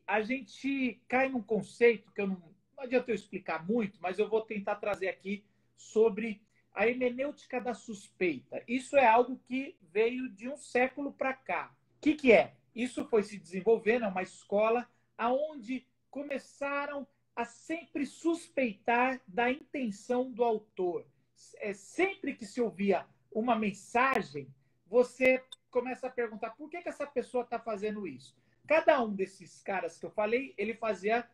a gente cai num conceito que não adianta eu explicar muito, mas eu vou tentar trazer aqui sobre a hermenêutica da suspeita. Isso é algo que veio de um século para cá. O que é? Isso foi se desenvolvendo, é uma escola onde começaram a sempre suspeitar da intenção do autor. Sempre que se ouvia uma mensagem, você começa a perguntar por que essa pessoa está fazendo isso. Cada um desses caras que eu falei, ele fazia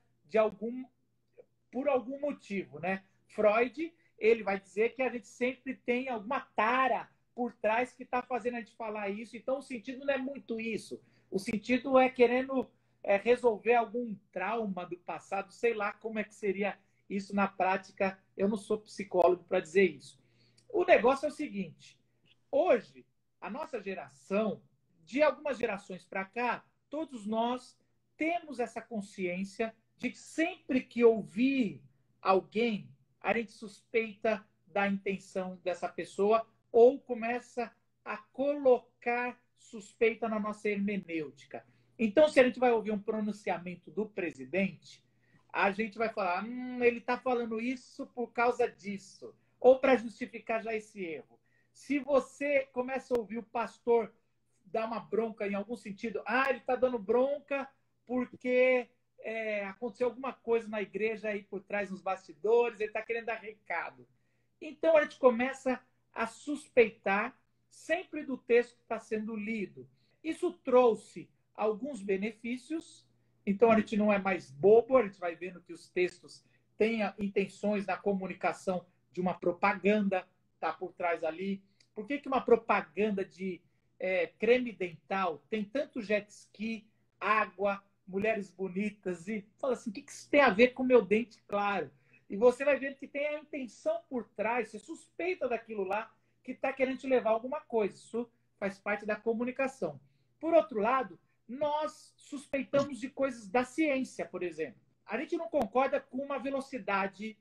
por algum motivo, né? Freud, ele vai dizer que a gente sempre tem alguma tara por trás que está fazendo a gente falar isso. Então, o sentido não é muito isso. O sentido é querendo resolver algum trauma do passado, sei lá como é que seria isso na prática. Eu não sou psicólogo para dizer isso. O negócio é o seguinte: hoje, a nossa geração, de algumas gerações para cá, todos nós temos essa consciência de que sempre que ouvir alguém, a gente suspeita da intenção dessa pessoa ou começa a colocar suspeita na nossa hermenêutica. Então, se a gente vai ouvir um pronunciamento do presidente, a gente vai falar, ele está falando isso por causa disso, ou para justificar já esse erro. Se você começa a ouvir o pastor dar uma bronca em algum sentido, ele está dando bronca porque aconteceu alguma coisa na igreja aí por trás, nos bastidores, ele está querendo dar recado. Então, a gente começa a suspeitar sempre do texto que está sendo lido. Isso trouxe alguns benefícios, então a gente não é mais bobo, a gente vai vendo que os textos têm intenções na comunicação de uma propaganda, está por trás ali. Por que uma propaganda de creme dental tem tanto jet ski, água, mulheres bonitas, e fala assim, o que isso tem a ver com o meu dente claro? E você vai vendo que tem a intenção por trás, você suspeita daquilo lá que está querendo te levar a alguma coisa. Isso faz parte da comunicação. Por outro lado, nós suspeitamos de coisas da ciência, por exemplo. A gente não concorda com uma velocidade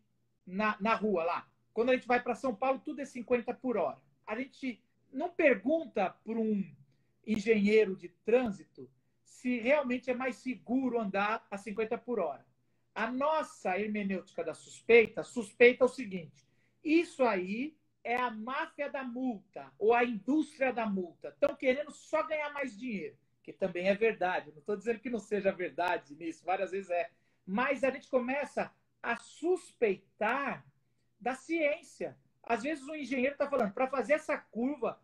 na rua lá. Quando a gente vai para São Paulo, tudo é 50 por hora. A gente não pergunta para um engenheiro de trânsito se realmente é mais seguro andar a 50 por hora. A nossa hermenêutica da suspeita suspeita o seguinte: isso aí é a máfia da multa ou a indústria da multa. Estão querendo só ganhar mais dinheiro, que também é verdade. Não estou dizendo que não seja verdade nisso, várias vezes é. Mas a gente começa a suspeitar da ciência. Às vezes o engenheiro está falando, para fazer essa curva,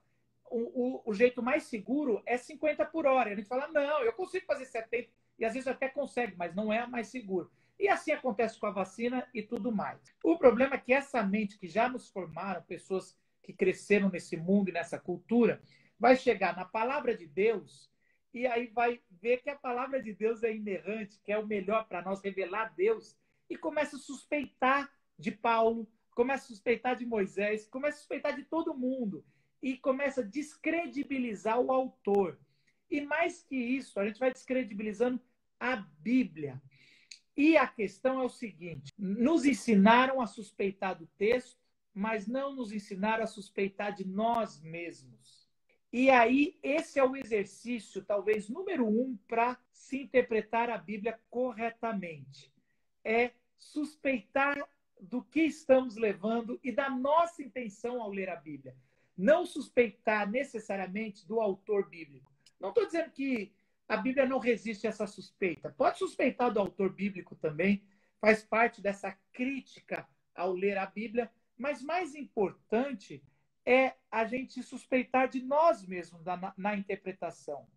o jeito mais seguro é 50 por hora. E a gente fala, não, eu consigo fazer 70, e às vezes até consegue, mas não é a mais seguro. E assim acontece com a vacina e tudo mais. O problema é que essa mente que já nos formaram, pessoas que cresceram nesse mundo e nessa cultura, vai chegar na palavra de Deus e aí vai ver que a palavra de Deus é inerrante, que é o melhor para nós revelar Deus, e começa a suspeitar de Paulo, começa a suspeitar de Moisés, começa a suspeitar de todo mundo e começa a descredibilizar o autor. E mais que isso, a gente vai descredibilizando a Bíblia. E a questão é o seguinte: nos ensinaram a suspeitar do texto, mas não nos ensinaram a suspeitar de nós mesmos. E aí, esse é o exercício, talvez, número 1 para se interpretar a Bíblia corretamente. É suspeitar do que estamos levando e da nossa intenção ao ler a Bíblia. Não suspeitar necessariamente do autor bíblico. Não estou dizendo que a Bíblia não resiste a essa suspeita. Pode suspeitar do autor bíblico também, faz parte dessa crítica ao ler a Bíblia, mas mais importante é a gente suspeitar de nós mesmos na interpretação.